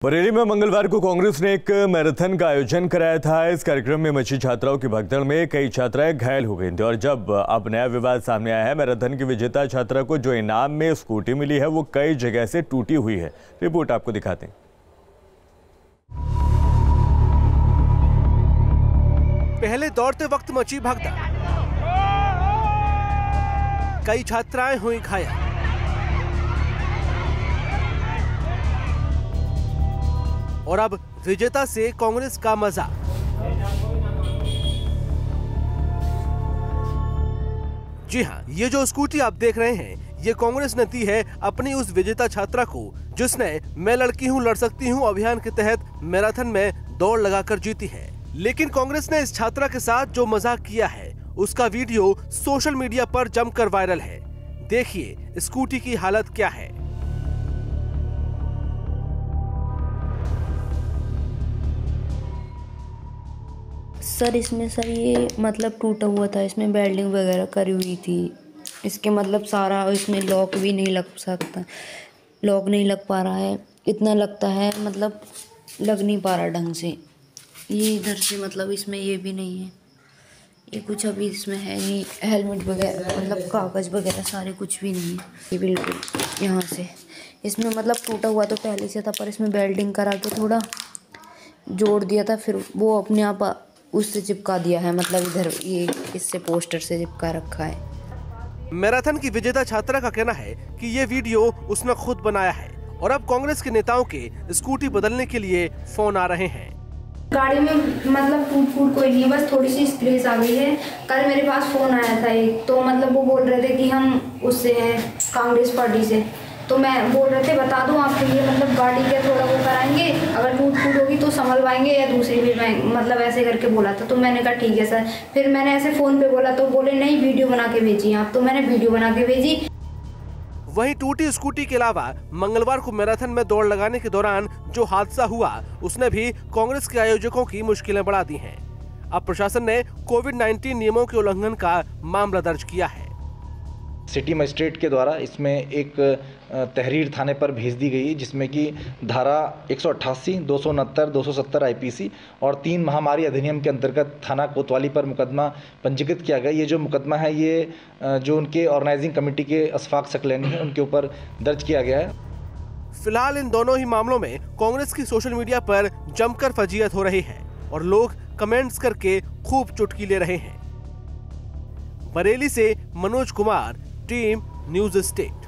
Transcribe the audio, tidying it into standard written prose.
बरेली में मंगलवार को कांग्रेस ने एक मैराथन का आयोजन कराया था। इस कार्यक्रम में मची छात्राओं की भगदड़ में कई छात्राएं घायल हो गई थी और जब अब नया विवाद सामने आया है। मैराथन की विजेता छात्रा को जो इनाम में स्कूटी मिली है वो कई जगह से टूटी हुई है। रिपोर्ट आपको दिखाते हैं। पहले दौड़ते वक्त मची भगदड़, कई छात्राएं हुई घायल। और अब विजेता से कांग्रेस का मजाक। जी हां, ये जो स्कूटी आप देख रहे हैं ये कांग्रेस ने दी है अपनी उस विजेता छात्रा को जिसने मैं लड़की हूं लड़ सकती हूं अभियान के तहत मैराथन में दौड़ लगाकर जीती है। लेकिन कांग्रेस ने इस छात्रा के साथ जो मजाक किया है उसका वीडियो सोशल मीडिया पर जमकर वायरल है। देखिए स्कूटी की हालत क्या है। सर इसमें सर ये मतलब टूटा हुआ था, इसमें वेल्डिंग वगैरह करी हुई थी। इसके मतलब सारा इसमें लॉक भी नहीं लग सकता, लॉक नहीं लग पा रहा है। इतना लगता है मतलब लग नहीं पा रहा ढंग से। ये इधर से मतलब इसमें ये भी नहीं है, ये कुछ अभी इसमें है नहीं। हेलमेट वगैरह मतलब कागज़ वगैरह सारे कुछ भी नहीं है। ये बिल्कुल यहाँ से इसमें मतलब टूटा हुआ तो पहले से था, पर इसमें वेल्डिंग करा के थोड़ा जोड़ दिया था, फिर वो अपने आप उससे चिपका दिया है। मतलब इधर ये इससे पोस्टर से चिपका रखा है। मैराथन की विजेता छात्रा का कहना है कि ये वीडियो उसने खुद बनाया है और अब कांग्रेस के नेताओं के स्कूटी बदलने के लिए फोन आ रहे हैं। गाड़ी में मतलब टूट कोई नहीं, बस थोड़ी सी स्क्रैच आ गई है। कल मेरे पास फोन आया था एक, तो मतलब वो बोल रहे थे कि हम उससे हैं कांग्रेस पार्टी से, तो मैं बोल रहे थे बता दूं आपके लिए मतलब गाड़ी के थोड़ा वो कराएंगे, अगर टूट होगी तो संभलवाएंगे या दूसरी भी मतलब ऐसे करके बोला था। तो मैंने कहा ठीक है सर। फिर मैंने ऐसे फ़ोन पे बोला तो बोले नहीं वीडियो बना के भेजिए आप, तो मैंने वीडियो बना के भेजी। वहीं टूटी स्कूटी के अलावा मंगलवार को मैराथन में दौड़ लगाने के दौरान जो हादसा हुआ उसने भी कांग्रेस के आयोजकों की मुश्किलें बढ़ा दी हैं। अब प्रशासन ने कोविड-19 नियमों के उल्लंघन का मामला दर्ज किया है। सिटी मजिस्ट्रेट के द्वारा इसमें एक तहरीर थाने पर भेज दी गई, जिसमें कि धारा 188, 269, 270 आईपीसी और 3 महामारी अधिनियम के अंतर्गत थाना कोतवाली पर मुकदमा पंजीकृत किया गया। ये जो मुकदमा है ये जो उनके ऑर्गेनाइजिंग कमेटी के अशफाक सकलैनी है उनके ऊपर दर्ज किया गया है। फिलहाल इन दोनों ही मामलों में कांग्रेस की सोशल मीडिया पर जमकर फजीयत हो रही है और लोग कमेंट्स करके खूब चुटकी ले रहे हैं। बरेली से Manoj Kumar, team News state.